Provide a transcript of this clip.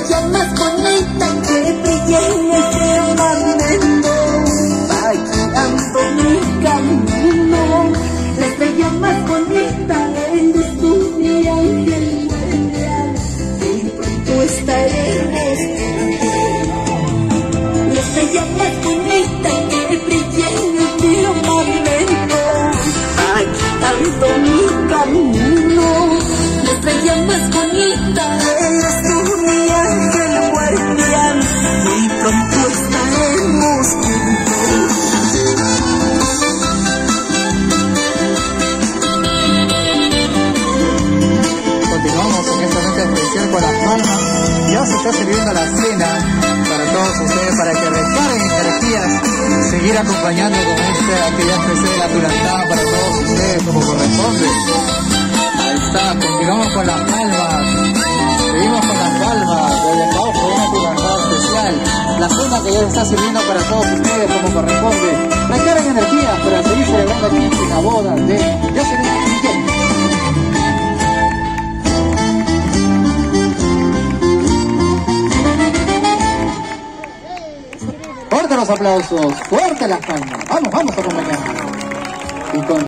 estrella más bonita que brilla en el firmamento va guiando mi camino. La estrella más bonita eres tú, mi ángel guardián, y pronto estaremos juntos. La estrella más bonita que brilla en el firmamento va guiando mi camino. La estrella más bonita eres tú, mi ángel guardián, y pronto estaremos juntos. Continuamos en esta noche especial con Las Palmas. Ya se está sirviendo la cena para todos ustedes, para que recarguen energías, seguir acompañando con esta actividad especial de la Turantada para todos ustedes como corresponde. Ahí está, continuamos con Las Palmas. Seguimos con Las Palmas, lo dejamos por una Turantada especial. La cena que ya se está sirviendo para todos ustedes como corresponde. Recarguen energías para seguir celebrando aquí en la boda de Jocelyn y Miguel. Fuerte los aplausos, fuerte las palmas. Vamos, vamos a acompañar. Y con